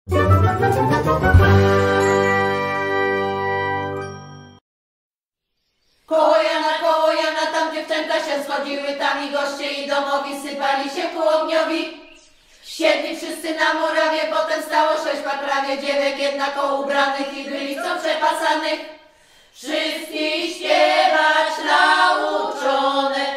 Koło Jana, tam dziewczęta się schodziły, tam i goście i domowi sypali się ku ogniowi. Siedli wszyscy na murawie, potem stało 6 prawie dziewek jednako ubranych i byli co przepasanych. Wszystkich śpiewać nauczone,